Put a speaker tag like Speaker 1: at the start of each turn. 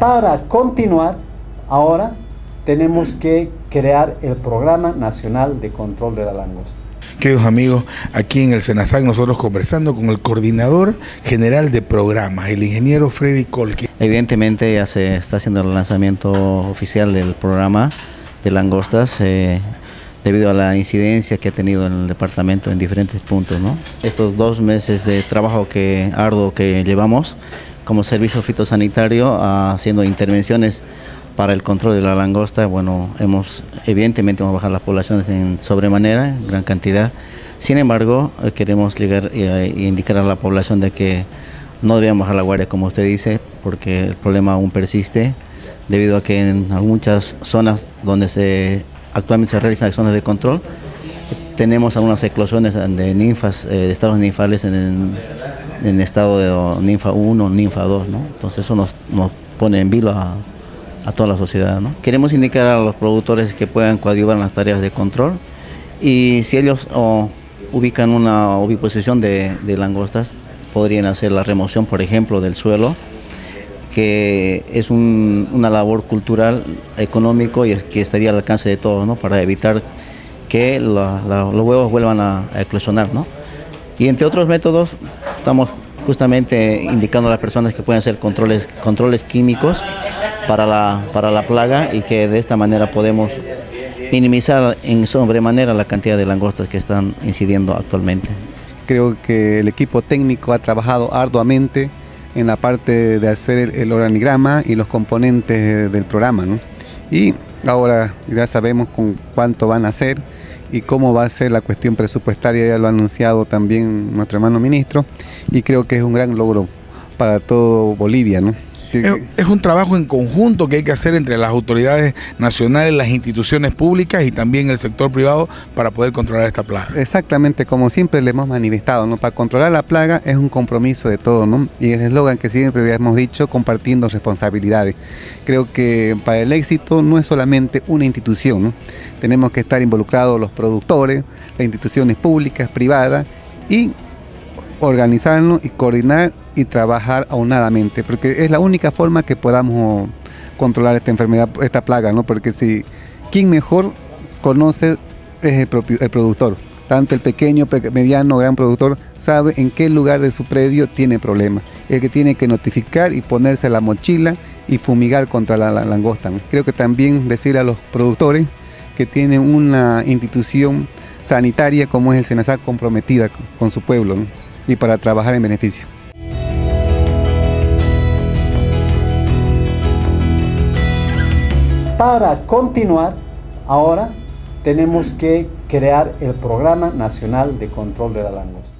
Speaker 1: Para continuar, ahora tenemos que crear el Programa Nacional de Control de la Langosta.
Speaker 2: Queridos amigos, aquí en el SENASAC nosotros conversando con el coordinador general de programas, el ingeniero Freddy Colque.
Speaker 3: Evidentemente ya se está haciendo el lanzamiento oficial del programa de langostas debido a la incidencia que ha tenido en el departamento en diferentes puntos, ¿no? Estos 2 meses de trabajo arduo que llevamos como servicio fitosanitario haciendo intervenciones para el control de la langosta, bueno, evidentemente hemos bajado las poblaciones en sobremanera, en gran cantidad. Sin embargo, queremos llegar e indicar a la población de que no debemos bajar la guardia, como usted dice, porque el problema aún persiste, debido a que en muchas zonas donde actualmente se realizan zonas de control, tenemos algunas eclosiones de ninfas, de estados ninfales en estado de ninfa 1, ninfa 2, ¿no? Entonces eso nos pone en vilo a toda la sociedad, ¿no? Queremos indicar a los productores que puedan coadyuvar en las tareas de control, y si ellos ubican una oviposición de langostas, podrían hacer la remoción, por ejemplo, del suelo, que es una labor cultural, económico, y que estaría al alcance de todos, ¿no? Para evitar que los huevos vuelvan a eclosionar, ¿no? Y entre otros métodos, estamos justamente indicando a las personas que pueden hacer controles químicos para la plaga, y que de esta manera podemos minimizar en sobremanera la cantidad de langostas que están incidiendo actualmente.
Speaker 4: Creo que el equipo técnico ha trabajado arduamente en la parte de hacer el organigrama y los componentes del programa, ¿no? Y ahora ya sabemos con cuánto van a hacer y cómo va a ser la cuestión presupuestaria, ya lo ha anunciado también nuestro hermano ministro, y creo que es un gran logro para todo Bolivia, ¿no?
Speaker 2: Es un trabajo en conjunto que hay que hacer entre las autoridades nacionales, las instituciones públicas y también el sector privado para poder controlar esta plaga.
Speaker 4: Exactamente, como siempre le hemos manifestado, ¿no? Para controlar la plaga es un compromiso de todos, ¿no? Y el eslogan que siempre hemos dicho, compartiendo responsabilidades. Creo que para el éxito no es solamente una institución, ¿no? Tenemos que estar involucrados los productores, las instituciones públicas, privadas, y organizarnos y coordinar y trabajar aunadamente, porque es la única forma que podamos controlar esta enfermedad, esta plaga, ¿no? Porque quien mejor conoce es el productor. Tanto el pequeño, mediano, gran productor sabe en qué lugar de su predio tiene problemas. El que tiene que notificar y ponerse la mochila y fumigar contra la langosta, ¿no? Creo que también decir a los productores que tienen una institución sanitaria como es el SENASAC comprometida con su pueblo, ¿no? Y para trabajar en beneficio.
Speaker 1: Para continuar, ahora tenemos que crear el Programa Nacional de Control de la Langosta.